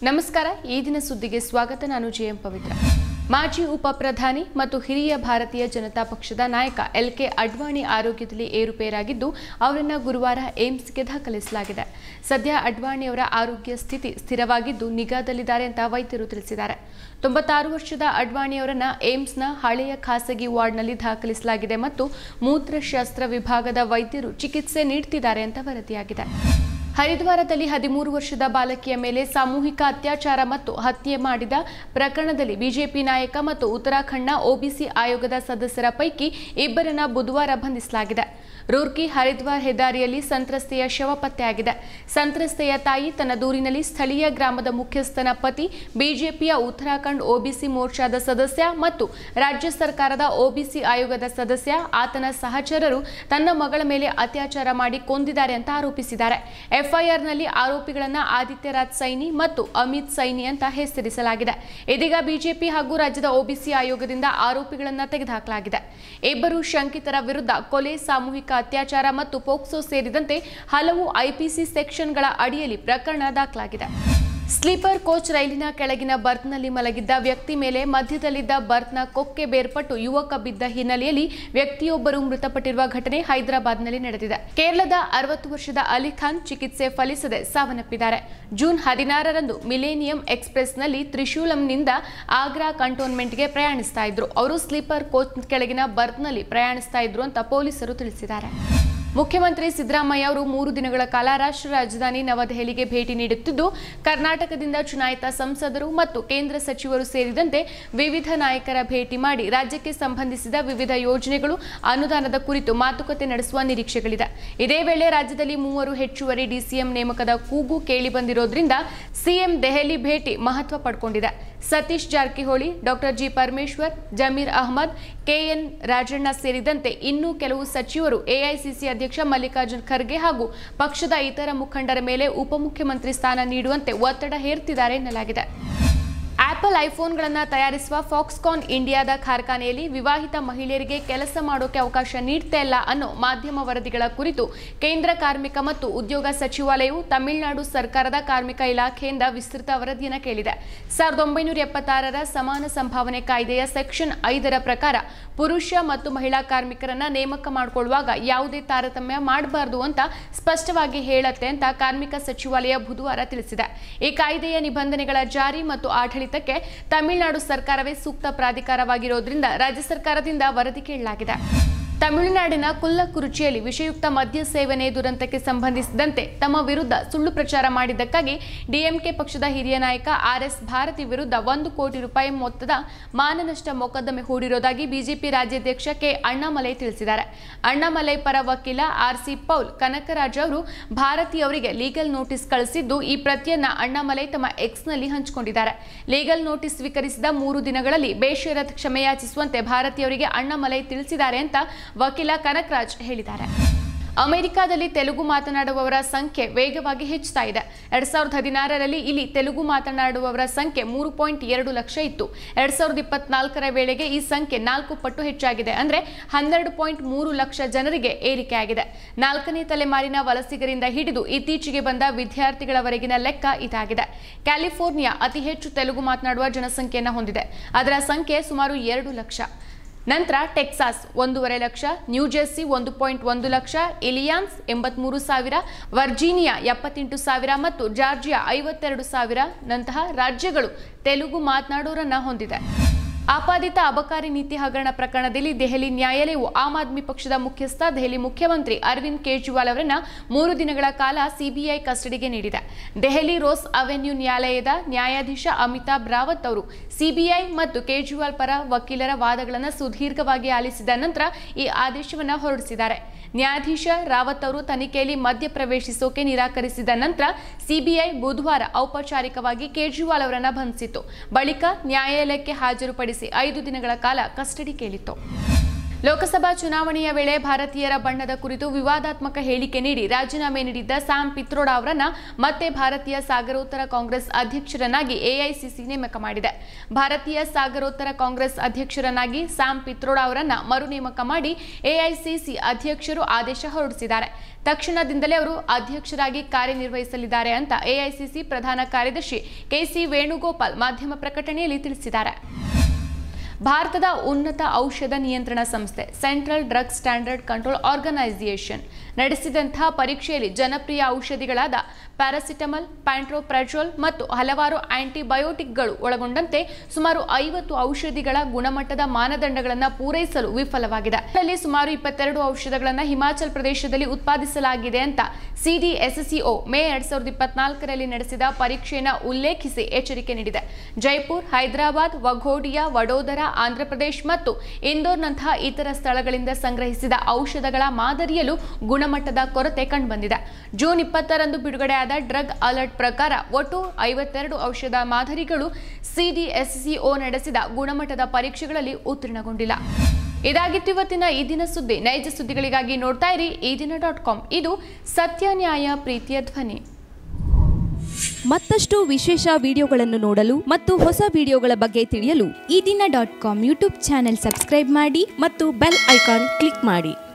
ನಮಸ್ಕಾರ ಈ ದಿನ ಸುದ್ದಿಗೆ ಸ್ವಾಗತ ನಾನು ಜೆಎಂ ಪವಿತ್ರ ಮಾಜಿ ಉಪ ಪ್ರಧಾನಿ ಮತ್ತು ಹಿರಿಯ ಭಾರತೀಯ ಜನತಾ ಪಕ್ಷದ ನಾಯಕ ಎಲ್ಕೆ ಅಡ್ವಾಣಿ ಆರೋಗ್ಯದಲ್ಲಿ ಏರುಪೇರಾಗಿದ್ದು ಅವರನ್ನು ಗುರುವಾರ ಏಮ್ಸ್ಗೆ ದಾಖಲಿಸಲಾಗಿದೆ ಸದ್ಯ ಅಡ್ವಾಣಿ ಅವರ ಆರೋಗ್ಯ ಸ್ಥಿತಿ ಸ್ಥಿರವಾಗಿದ್ದು ನಿಗಾದಲ್ಲಿದ್ದಾರೆ ಅಂತ ವೈದ್ಯರು ತಿಳಿಸಿದ್ದಾರೆ 96 ವರ್ಷದ ಅಡ್ವಾಣಿ ಅವರನ್ನು ಏಮ್ಸ್ನ ಹಳೆಯ ಖಾಸಗಿ ವಾರ್ಡ್ನಲ್ಲಿ ದಾಖಲಿಸಲಾಗಿದೆ ಮತ್ತು ಮೂತ್ರಶಾಸ್ತ್ರ ವಿಭಾಗದ ವೈದ್ಯರು ಚಿಕಿತ್ಸೆ ನೀಡುತ್ತಿದ್ದಾರೆ ಅಂತ ವರದಿಯಾಗಿದೆ ಹರಿದ್ವಾರದಲ್ಲಿ 13 ವರ್ಷದ ಬಾಲಕಿಯ ಮೇಲೆ ಸಾಮೂಹಿಕ ಅತ್ಯಾಚಾರ ಮತ್ತು ಹತ್ಯೆ ಮಾಡಿದ ಪ್ರಕರಣದಲ್ಲಿ ಬಿಜೆಪಿ ನಾಯಕ ಮತ್ತು ಉತ್ತರಾಖಂಡ್ನ ಒಬಿಸಿ ಆಯೋಗದ ಸದಸ್ಯರ ಪೈಕಿ ಇಬ್ಬರನ್ನು ಬುಧವಾರ ಬಂಧಿಸಲಾಗಿದೆ ರೂರ್ಕಿ ಹರಿದ್ವಾರ್ ಹೆದ್ದಾರಿಯಲ್ಲಿ ಸಂತ್ರಸ್ತೆಯ ಶವ ಪತ್ತೆಯಾಗಿದೆ ಸಂತ್ರಸ್ತೆಯ ತಾಯಿ ತನ್ನ ದೂರಿನಲ್ಲಿ ಸ್ಥಳೀಯ ಗ್ರಾಮದ ಮುಖ್ಯಸ್ಥನ ಪತಿ ಬಿಜೆಪಿಯ ಉತ್ತರಾಖಂಡ್ ಒಬಿಸಿ ಮೋರ್ಚಾದ ಸದಸ್ಯ ಮತ್ತು ರಾಜ್ಯ ಸರ್ಕಾರದ ಒಬಿಸಿ ಆಯೋಗದ ಸದಸ್ಯ ಆತನ ಸಹಚರರು ತನ್ನ ಮಗಳ ಮೇಲೆ ಅತ್ಯಾಚಾರ ಮಾಡಿ ಕೊಂದಿದ್ದಾರೆ ಅಂತ ಆರೋಪಿಸಿದ್ದಾರೆ ಎಫ್ಐಆರ್ನಲ್ಲಿ ಆರೋಪಿಗಳನ್ನು ಆದಿತ್ಯ ರಾಜ್ ಸೈನಿ ಮತ್ತು ಅಮಿತ್ ಸೈನಿ ಅಂತ ಹೆಸರಿಸಲಾಗಿದೆ ಇದೀಗ ಬಿಜೆಪಿ ಹಾಗೂ ರಾಜ್ಯದ ಒಬಿಸಿ ಆಯೋಗದಿಂದ ಆರೋಪಿಗಳನ್ನು ತೆಗೆದುಹಾಕಲಾಗಿದೆ ಇಬ್ಬರು ಶಂಕಿತರ ವಿರುದ್ಧ ಕೊಲೆ ಸಾಮೂಹಿಕ ಅತ್ಯಾಚಾರ ಮತ್ತು ಪೋಕ್ಸೋ ಸೇರಿದಂತೆ ಹಲವು ಐಪಿಸಿ ಸೆಕ್ಷನ್ಗಳ ಅಡಿಯಲ್ಲಿ ಪ್ರಕರಣ ದಾಖಲಾಗಿದೆ ಸ್ಲೀಪರ್ ಕೋಚ್ ರೈಲಿನ ಕೆಳಗಿನ ಬರ್ತ್ನಲ್ಲಿ ಮಲಗಿದ್ದ ವ್ಯಕ್ತಿ ಮೇಲೆ ಮಧ್ಯದಲ್ಲಿದ್ದ ಬರ್ತ್ನ ಕೊಕ್ಕೆ ಬೇರ್ಪಟ್ಟು ಯುವಕ ಬಿದ್ದ ಹಿನ್ನೆಲೆಯಲ್ಲಿ ವ್ಯಕ್ತಿಯೊಬ್ಬರು ಮೃತಪಟ್ಟಿರುವ ಘಟನೆ ಹೈದರಾಬಾದ್ನಲ್ಲಿ ನಡೆದಿದೆ ಕೇರಳದ 60 ವರ್ಷದ ಅಲಿ ಖಾನ್ ಚಿಕಿತ್ಸೆ ಫಲಿಸದೆ ಸಾವನ್ನಪ್ಪಿದ್ದಾರೆ ಜೂನ್ 16ರಂದು ಮಿಲೇನಿಯಂ ಎಕ್ಸ್‌ಪ್ರೆಸ್‌ನಲ್ಲಿ ತ್ರಿಶೂಲಂನಿಂದ ಆಗ್ರಾ ಕಂಟೋನ್ಮೆಂಟ್ಗೆ ಪ್ರಯಾಣಿಸ್ತಾ ಇದ್ರು ಅವರು ಸ್ಲೀಪರ್ ಕೋಚ್ ಕೆಳಗಿನ ಬರ್ತ್ನಲ್ಲಿ ಪ್ರಯಾಣಿಸ್ತಾ ಇದ್ರು ಅಂತ ಪೊಲೀಸರು ತಿಳಿಸಿದ್ದಾರೆ ಮುಖ್ಯಮಂತ್ರಿ ಸಿದ್ದರಾಮಯ್ಯ ಅವರು 3 ದಿನಗಳ ಕಾಲ ರಾಷ್ಟ್ರ ರಾಜಧಾನಿ ನವದೆಹಲಿಗೆ ಭೇಟಿ ನೀಡುತ್ತಿದ್ದು ಕರ್ನಾಟಕದಿಂದ ಚುನಾಯಿತ ಸಂಸದರು ಮತ್ತು ಕೇಂದ್ರ ಸಚಿವರು ಸೇರಿದಂತೆ ವಿವಿಧ ನಾಯಕರ ಭೇಟಿ ಮಾಡಿ ರಾಜ್ಯಕ್ಕೆ ಸಂಬಂಧಿಸಿದ ವಿವಿಧ ಯೋಜನೆಗಳು ಅನುದಾನದ ಕುರಿತು ಮಾತುಕತೆ ನಡೆಸುವ ನಿರೀಕ್ಷೆಗಳಿದೆ ಇದೇ ವೇಳೆ ರಾಜ್ಯದಲ್ಲಿ 3 ಹೆಚ್ಚುವರಿ ಡಿಸಿಎಂ ನೇಮಕದ ಕೂಗು ಕೇಳಿಬಂದಿರೋದ್ರಿಂದ ಸಿಎಂ ದೆಹಲಿ ಭೇಟಿ ಮಹತ್ವ ಪಡ್ಕೊಂಡಿದೆ Satish Jarkiholi doctor G Parameshwar Zameer Ahmed KN Rajanna ಸೇರಿದಂತೆ ಇನ್ನೂ ಕೆಲವು ಸಚಿವರು ಎಐಸಿಸಿ ಅಧ್ಯಕ್ಷ ಮಲ್ಲಿಕಾರ್ಜುನ್ ಖರ್ಗೆ ಹಾಗೂ ಪಕ್ಷದ ಇತರ ಮುಖಂಡರ ಮೇಲೆ ಉಪಮುಖ್ಯಮಂತ್ರಿ ಸ್ಥಾನ ನೀಡುವಂತೆ ಒತ್ತಡ ಹೇರ್ತಿದ್ದಾರೆ ಎನ್ನಲಾಗಿದೆ ಆಪಲ್ ಐಫೋನ್ಗಳನ್ನು ತಯಾರಿಸುವ ಫಾಕ್ಸ್ಕಾನ್ ಇಂಡಿಯಾದ ಕಾರ್ಖಾನೆಯಲ್ಲಿ ವಿವಾಹಿತ ಮಹಿಳೆಯರಿಗೆ ಕೆಲಸ ಮಾಡೋಕೆ ಅವಕಾಶ ನೀಡ್ತಾ ಇಲ್ಲ ಅನ್ನೋ ಮಾಧ್ಯಮ ವರದಿಗಳ ಕುರಿತು ಕೇಂದ್ರ ಕಾರ್ಮಿಕ ಮತ್ತು ಉದ್ಯೋಗ ಸಚಿವಾಲಯವು ತಮಿಳುನಾಡು ಸರ್ಕಾರದ ಕಾರ್ಮಿಕ ಇಲಾಖೆಯಿಂದ ವಿಸ್ತೃತ ವರದಿಯನ್ನು ಕೇಳಿದೆ 1976ರ ಸಮಾನ ಸಂಭಾವನೆ ಕಾಯ್ದೆಯ ಸೆಕ್ಷನ್ 5ರ ಪ್ರಕಾರ ಪುರುಷ ಮತ್ತು ಮಹಿಳಾ ಕಾರ್ಮಿಕರನ್ನ ನೇಮಕ ಮಾಡಿಕೊಳ್ಳುವಾಗ ಯಾವುದೇ ತಾರತಮ್ಯ ಮಾಡಬಾರದು ಅಂತ ಸ್ಪಷ್ಟವಾಗಿ ಹೇಳುತ್ತೆ ಅಂತ ಕಾರ್ಮಿಕ ಸಚಿವಾಲಯ ಬುಧವಾರ ತಿಳಿಸಿದೆ ಈ ಕಾಯ್ದೆಯ ನಿಬಂಧನೆಗಳ ಜಾರಿ ಮತ್ತು ಆಡಳಿತಕ್ಕೆ ತಮಿಳುನಾಡು ಸರ್ಕಾರವೇ ಸೂಕ್ತ ಪ್ರಾಧಿಕಾರವಾಗಿರೋದ್ರಿಂದ ರಾಜ್ಯ ಸರ್ಕಾರದಿಂದ ವರದಿ ಕೇಳಲಾಗಿದೆ ತಮಿಳುನಾಡಿನ ಕುಲ್ಲಕುರುಚಿಯಲ್ಲಿ ವಿಷಯುಕ್ತ ಮದ್ಯ ಸೇವನೆ ದುರಂತಕ್ಕೆ ಸಂಬಂಧಿಸಿದಂತೆ ತಮ್ಮ ವಿರುದ್ಧ ಸುಳ್ಳು ಪ್ರಚಾರ ಮಾಡಿದ್ದಕ್ಕಾಗಿ ಡಿಎಂಕೆ ಪಕ್ಷದ ಹಿರಿಯ ನಾಯಕ ಆರ್ಎಸ್ ಭಾರತಿ ವಿರುದ್ಧ 1 ಕೋಟಿ ರೂಪಾಯಿ ಮೊತ್ತದ ಮಾನನಷ್ಟ ಮೊಕದ್ದಮೆ ಹೂಡಿರುವುದಾಗಿ ಬಿಜೆಪಿ ರಾಜ್ಯಾಧ್ಯಕ್ಷ ಕೆ ಅಣ್ಣಾಮಲೈ ತಿಳಿಸಿದ್ದಾರೆ ಅಣ್ಣಾಮಲೈ ಪರ ವಕೀಲ ಆರ್ಸಿ ಪೌಲ್ ಕನಕರಾಜ್ ಅವರು ಭಾರತಿ ಅವರಿಗೆ ಲೀಗಲ್ ನೋಟಿಸ್ ಕಳಿಸಿದ್ದು ಈ ಪ್ರತಿಯನ್ನ ಅಣ್ಣಾಮಲೈ ತಮ್ಮ ಎಕ್ಸ್‌ನಲ್ಲಿ ಹಂಚಿಕೊಂಡಿದ್ದಾರೆ ಲೀಗಲ್ ನೋಟಿಸ್ ಸ್ವೀಕರಿಸಿದ 3 ದಿನಗಳಲ್ಲಿ ಬೇಷರತ್ ಕ್ಷಮೆಯಾಚಿಸುವಂತೆ ಭಾರತಿ ಅವರಿಗೆ ಅಣ್ಣಾಮಲೈ ತಿಳಿಸಿದ್ದಾರೆ ಅಂತ ವಕೀಲ ಕನಕರಾಜ್ ಹೇಳಿದ್ದಾರೆ ಅಮೆರಿಕಾದಲ್ಲಿ ತೆಲುಗು ಮಾತನಾಡುವವರ ಸಂಖ್ಯೆ ವೇಗವಾಗಿ ಹೆಚ್ಚುತ್ತಾ ಇದೆ 2016ರಲ್ಲಿ ಇಲ್ಲಿ ತೆಲುಗು ಮಾತನಾಡುವವರ ಸಂಖ್ಯೆ 3.2 ಲಕ್ಷ ಇತ್ತು 2024ರ ವೇಳೆಗೆ ಈ ಸಂಖ್ಯೆ 4 ಪಟ್ಟು ಹೆಚ್ಚಾಗಿದೆ ಅಂದ್ರೆ 12.3 ಲಕ್ಷ ಜನರಿಗೆ ಏರಿಕೆಯಾಗಿದೆ 4ನೇ ತಲೆಮಾರಿನ ವಲಸಿಗರಿಂದ ಹಿಡಿದು ಇತ್ತೀಚೆಗೆ ಬಂದ ವಿದ್ಯಾರ್ಥಿಗಳವರೆಗಿನ ಲೆಕ್ಕ ಇದಾಗಿದೆ ಕ್ಯಾಲಿಫೋರ್ನಿಯಾ ಅತಿ ಹೆಚ್ಚು ತೆಲುಗು ಮಾತನಾಡುವ ಜನಸಂಖ್ಯೆಯನ್ನು ಹೊಂದಿದೆ ಅದರ ಸಂಖ್ಯೆ ಸುಮಾರು 2 ಲಕ್ಷ ನಂತರ Texas 1.5 lakh New Jersey 1.1 lakh Illinois 83,000 Virginia 78,000 ಮತ್ತು ಜಾರ್ಜಿಯಾ 52,000 ನಂತಹ ರಾಜ್ಯಗಳು ತೆಲುಗು ಮಾತನಾಡೋರನ್ನ ಹೊಂದಿದೆ ಆಪಾದಿತ ಅಬಕಾರಿ ನೀತಿ ಹಗರಣ ಪ್ರಕರಣದಲ್ಲಿ ದೆಹಲಿ ನ್ಯಾಯಾಲಯವು ಆಮ್ ಆದ್ಮಿ ಪಕ್ಷದ ಮುಖ್ಯಸ್ಥ ದೆಹಲಿ ಮುಖ್ಯಮಂತ್ರಿ ಅರವಿಂದ್ ಕೇಜ್ರಿವಾಲ್ ಅವರನ್ನ 3 ದಿನಗಳ ಕಾಲ ಸಿಬಿಐ ಕಸ್ಟಡಿಗೆ ನೀಡಿದೆ ದೆಹಲಿ ರೋಸ್ ಅವೆನ್ಯೂ ನ್ಯಾಯಾಲಯದ ನ್ಯಾಯಾಧೀಶ ಅಮಿತಾಬ್ ರಾವತ್ ಅವರು ಸಿಬಿಐ ಮತ್ತು ಕೇಜ್ರಿವಾಲ್ ಪರ ವಕೀಲರ ವಾದಗಳನ್ನು ಸುದೀರ್ಘವಾಗಿ ಆಲಿಸಿದ ನಂತರ ಈ ಆದೇಶವನ್ನು ಹೊರಡಿಸಿದ್ದಾರೆ ನ್ಯಾಯಾಧೀಶ ರಾವತ್ ಅವರು ತನಿಖೆಯಲ್ಲಿ ಮಧ್ಯ ಪ್ರವೇಶಿಸೋಕೆ ನಿರಾಕರಿಸಿದ ನಂತರ ಸಿಬಿಐ ಬುಧವಾರ ಔಪಚಾರಿಕವಾಗಿ ಕೇಜ್ರಿವಾಲ್ ಅವರನ್ನು ಬಂಧಿಸಿತು ಬಳಿಕ ನ್ಯಾಯಾಲಯಕ್ಕೆ ಹಾಜರುಪಡಿಸಿ 5 ದಿನಗಳ ಕಾಲ ಕಸ್ಟಡಿ ಕೇಳಿತು ಲೋಕಸಭಾ ಚುನಾವಣೆಯ ವೇಳೆ ಭಾರತೀಯರ ಬಣ್ಣದ ಕುರಿತು ವಿವಾದಾತ್ಮಕ ಹೇಳಿಕೆ ನೀಡಿ ರಾಜೀನಾಮೆ ನೀಡಿದ್ದ ಸ್ಯಾಮ್ ಪಿತ್ರೋಡಾ ಅವರನ್ನ ಮತ್ತೆ ಭಾರತೀಯ ಸಾಗರೋತ್ತರ ಕಾಂಗ್ರೆಸ್ ಅಧ್ಯಕ್ಷರನ್ನಾಗಿ ಎಐಸಿಸಿ ನೇಮಕ ಮಾಡಿದೆ. ಭಾರತೀಯ ಸಾಗರೋತ್ತರ ಕಾಂಗ್ರೆಸ್ ಅಧ್ಯಕ್ಷರನ್ನಾಗಿ ಸ್ಯಾಮ್ ಪಿತ್ರೋಡಾ ಅವರನ್ನ ಮರು ನೇಮಕ ಮಾಡಿ ಎಐಸಿಸಿ ಅಧ್ಯಕ್ಷರು ಆದೇಶ ಹೊರಡಿಸಿದ್ದಾರೆ. ತಕ್ಷಣದಿಂದಲೇ ಅವರು ಅಧ್ಯಕ್ಷರಾಗಿ ಕಾರ್ಯನಿರ್ವಹಿಸಲಿದ್ದಾರೆ ಅಂತ ಎಐಸಿಸಿ ಪ್ರಧಾನ ಕಾರ್ಯದರ್ಶಿ ಕೆಸಿ ವೇಣುಗೋಪಾಲ್ ಮಾಧ್ಯಮ ಪ್ರಕಟಣೆಯಲ್ಲಿ ತಿಳಿಸಿದ್ದಾರೆ. ಭಾರತದ ಉನ್ನತ ಔಷಧ ನಿಯಂತ್ರಣ ಸಂಸ್ಥೆ central drug standard control organisation ನಡೆಸಿದಂತಹ ಪರೀಕ್ಷೆಯಲ್ಲಿ ಜನಪ್ರಿಯ ಔಷಧಿಗಳಾದ ಪ್ಯಾರಾಸಿಟಮಲ್, ಪ್ಯಾಂಟ್ರೋಪ್ರಾಜೋಲ್ ಮತ್ತು ಹಲವಾರು ಆಂಟಿಬಯೋಟಿಕ್ಗಳು ಒಳಗೊಂಡಂತೆ ಸುಮಾರು 50 ಔಷಧಿಗಳ ಗುಣಮಟ್ಟದ ಮಾನದಂಡಗಳನ್ನು ಪೂರೈಸಲು ವಿಫಲವಾಗಿದೆ. ಇದರಲ್ಲಿ ಸುಮಾರು 22 ಔಷಧಗಳನ್ನು ಹಿಮಾಚಲ ಪ್ರದೇಶದಲ್ಲಿ ಉತ್ಪಾದಿಸಲಾಗಿದೆ ಅಂತ ಸಿಡಿಎಸ್ಸಿಒ ಮೇ 2024ರಲ್ಲಿ ನಡೆಸಿದ ಪರೀಕ್ಷೆಯನ್ನು ಉಲ್ಲೇಖಿಸಿ ಎಚ್ಚರಿಕೆ ನೀಡಿದೆ. ಜೈಪುರ್, ಹೈದರಾಬಾದ್, ವಘೋಡಿಯಾ, ವಡೋದರಾ, ಆಂಧ್ರಪ್ರದೇಶ ಮತ್ತು ಇಂದೋರ್ನಂತಹ ಇತರ ಸ್ಥಳಗಳಿಂದ ಸಂಗ್ರಹಿಸಿದ ಔಷಧಗಳ ಮಾದರಿಯಲ್ಲೂ ಗುಣಮಟ್ಟದ ಕೊರತೆ ಕಂಡುಬಂದಿದೆ. ಜೂನ್ 20ರಂದು ಬಿಡುಗಡೆಯಾದ ಡ್ರಗ್ ಅಲರ್ಟ್ ಪ್ರಕಾರ ಒಟ್ಟು 52 ಔಷಧ ಮಾದರಿಗಳು ಸಿಡಿಎಸ್ಸಿಒ ನಡೆಸಿದ ಗುಣಮಟ್ಟದ ಪರೀಕ್ಷೆಗಳಲ್ಲಿ ಉತ್ತೀರ್ಣಗೊಂಡಿಲ್ಲ. ಇದಾಗಿತ್ತು ಇವತ್ತಿನ ಈ ದಿನ ಸುದ್ದಿ. ನೈಜ ಸುದ್ದಿಗಳಿಗಾಗಿ ನೋಡ್ತಾ ಇರಿ ಈದಿನ.com. ಇದು ಸತ್ಯ, ನ್ಯಾಯ, ಪ್ರೀತಿಯ ಧ್ವನಿ. ಮತ್ತಷ್ಟು ವಿಶೇಷ ವಿಡಿಯೋಗಳನ್ನು ನೋಡಲು ಮತ್ತು ಹೊಸ ವಿಡಿಯೋಗಳ ಬಗ್ಗೆ ತಿಳಿಯಲು ಈದಿನ.com ಯೂಟ್ಯೂಬ್ ಚಾನೆಲ್ ಸಬ್ಸ್ಕ್ರೈಬ್ ಮಾಡಿ ಮತ್ತು ಬೆಲ್ ಐಕಾನ್ ಕ್ಲಿಕ್ ಮಾಡಿ.